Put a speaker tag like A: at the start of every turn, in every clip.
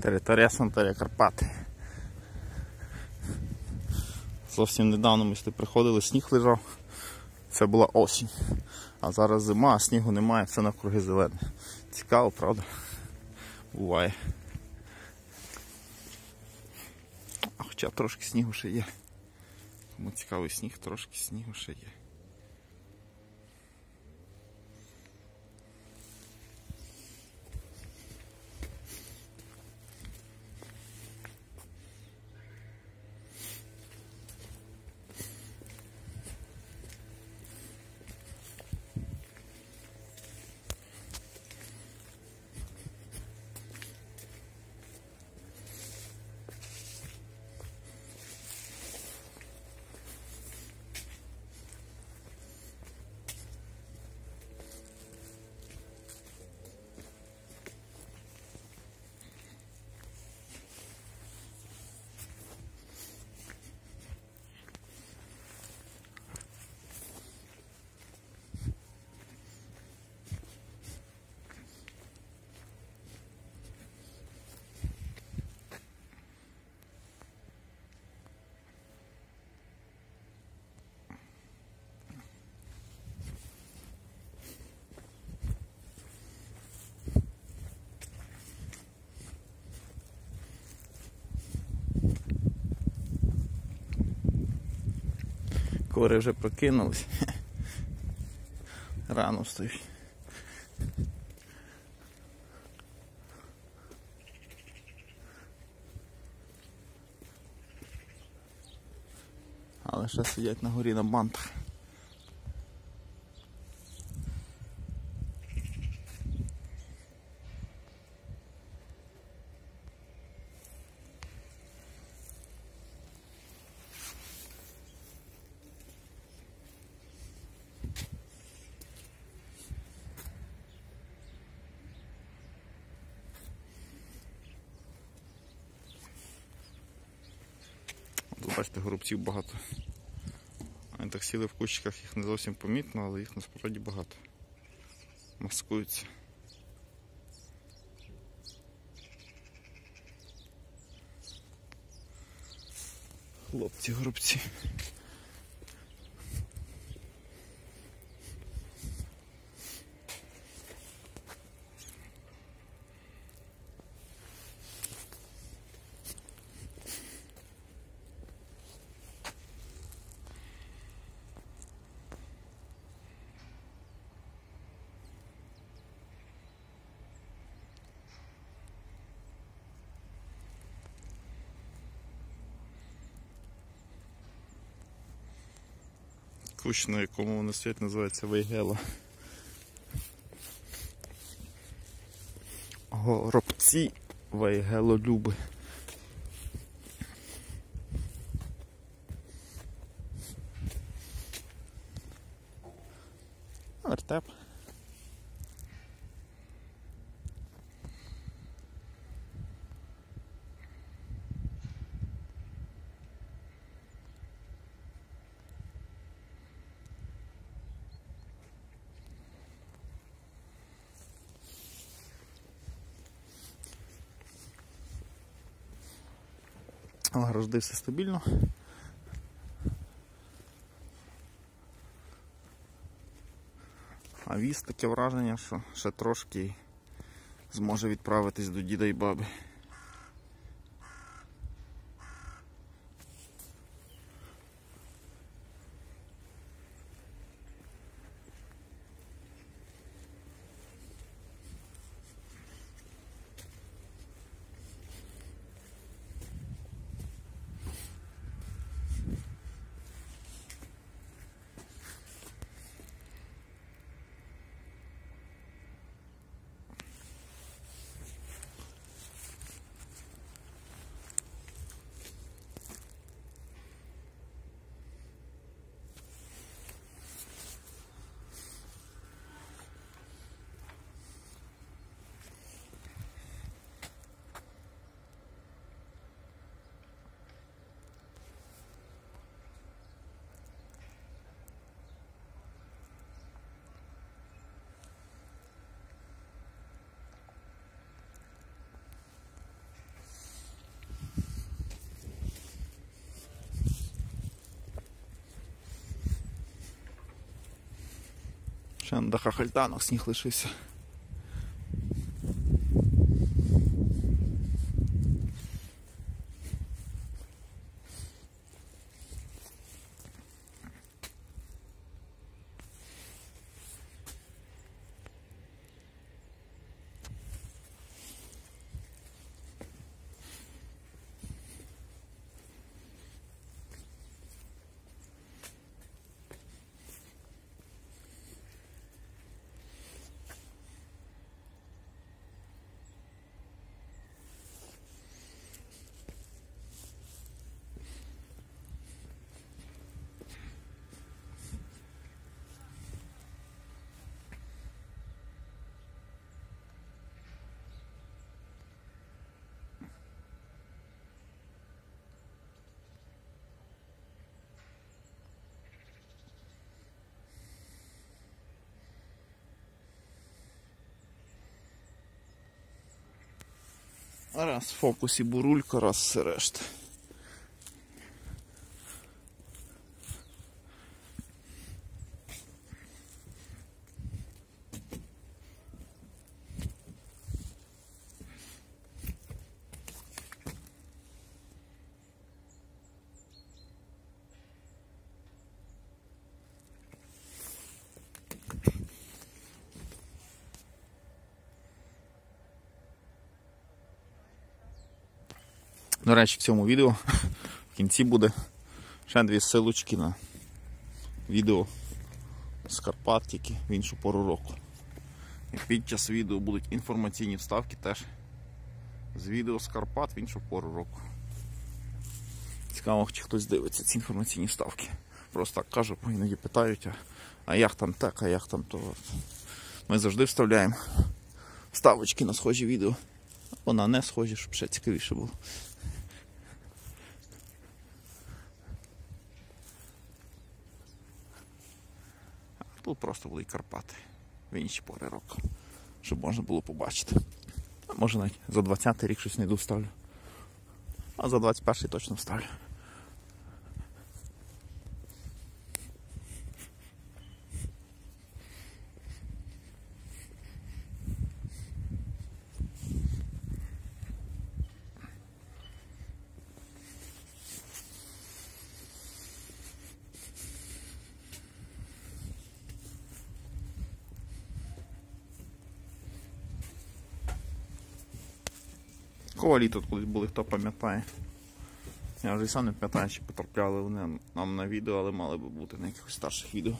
A: Територія Санторія Карпати. Зовсім недавно ми сюди приходили, сніг лежав. Це була осінь. А зараз зима, а снігу немає, все навкруги зелене. Цікаво, правда? Буває. А хоча трошки снігу ще є. Кому цікавий сніг, трошки снігу ще є. Кури вже прокинулись. Рано встають. Але ще сидять на горі на бантах. Бачите, горобців багато. Вони так сіли в кущиках, їх не зовсім помітно, але їх насправді багато. Маскуються. Хлопці, горобці. Кущ, на якому вони стоять, називається Вейгела. Горобці вейгелолюби. Вертеп. Грожди все стабільно. А віз таке враження, що ще трошки зможе відправитись до діда і баби. Ще на дахах альтанок сніг лишився. Раз в фокусі бурулька, раз все решта. До речі, в цьому відео в кінці буде ще 2 ссылочки на відео з Карпат, тільки в іншу пору року. І під час відео будуть інформаційні вставки теж з відео з Карпат в іншу пору року. Цікаво, чи хтось дивиться ці інформаційні вставки. Просто так кажу, іноді питають, а як там так, а як там то. Ми завжди вставляємо вставочки на схожі відео, або на не схожі, щоб ще цікавіше було. Тут просто були Карпати в інші пори року, щоб можна було побачити. А може навіть за 20-й рік щось не йду вставлю. А за 21-й точно вставлю. Ковалі тут колись були, хто пам'ятає. Я вже і сам не пам'ятаю, чи потрапляли вони нам на відео, але мали би бути на якихось старших відео.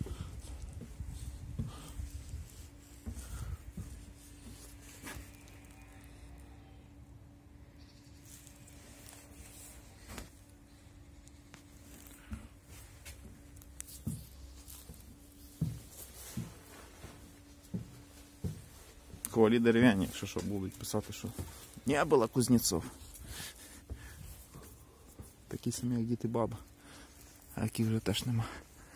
A: Ковалі дерев'яні, якщо що, будуть писати, що не було кузнецов. Такі самі, як діти баба, а яких вже теж нема.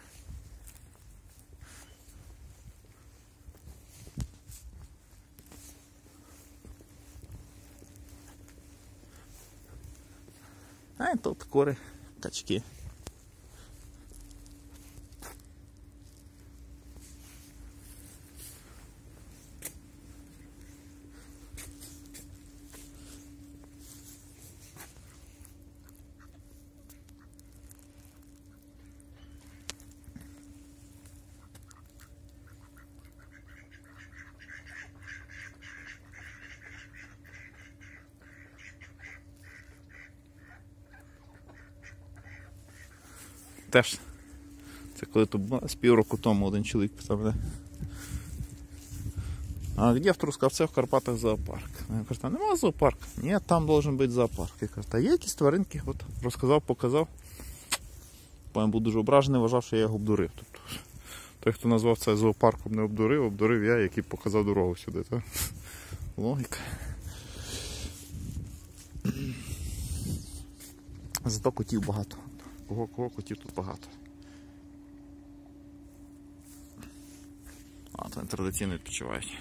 A: А і тут кури, качки. Теж, це коли тут з півроку тому один чоловік питав, де? А де в Трускавцях в Карпатах зоопарк? Я кажу, там нема зоопарку. Ні, там должен бути зоопарк. Я кажу, та є якісь тваринки, от розказав, показав. Потім був дуже ображений, вважав, що я його обдурив. Тобто, той, хто назвав це зоопарком, не обдурив, обдурив я, який показав дорогу сюди. Так? Логіка. Зато котів багато. Кого котів тут багато. А, то традиційно відпочивають.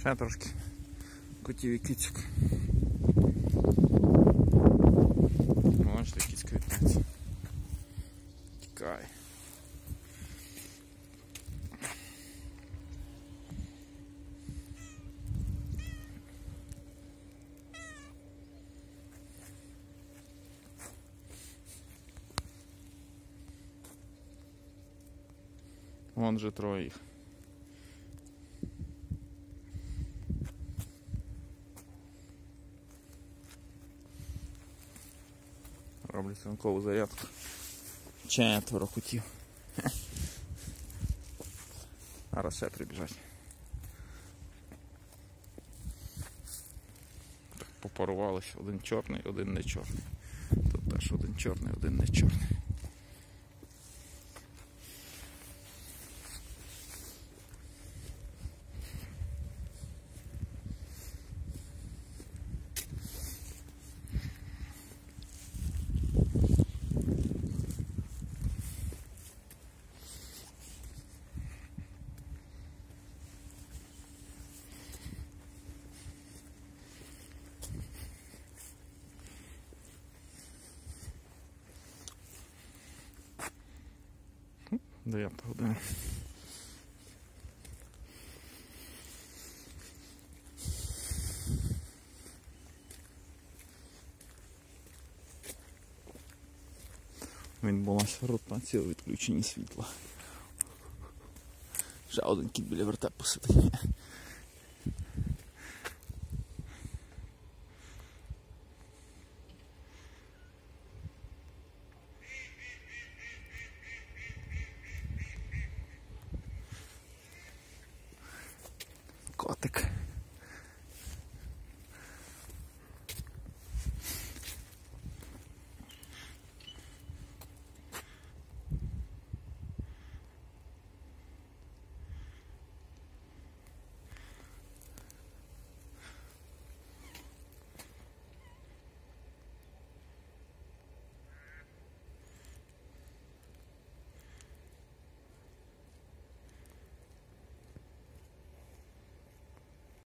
A: Ще трошки котів і кицьок. Бачите, кіцька вітається. Тікає. Вон же троє їх. Роблять ранкову зарядку. 4 котів. Зараз ще прибіжать. Так, попарувалися. Один чорний, один не чорний. Тут теж один чорний, один не чорний. Дев'ята година. Відбулася ротація у відключенні світла. Ще один кіт біля вертепу сидить. Котик.